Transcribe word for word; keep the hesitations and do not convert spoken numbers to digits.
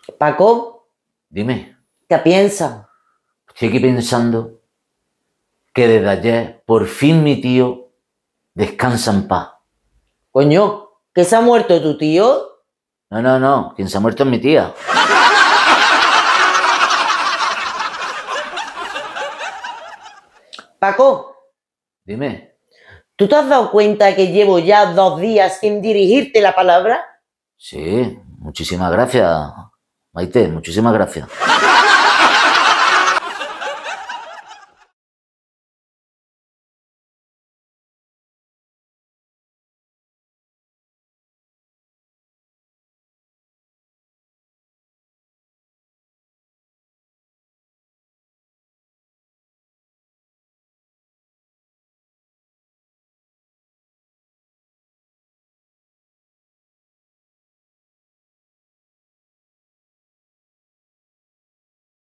Paco, Dime, ¿qué piensas? estoy aquí pensando que desde ayer por fin mi tío descansa en paz. Coño, ¿que se ha muerto tu tío? No, no, no, quien se ha muerto es mi tía. Paco, Dime. ¿tú te has dado cuenta que llevo ya dos días sin dirigirte la palabra? Sí, muchísimas gracias, Maite, muchísimas gracias.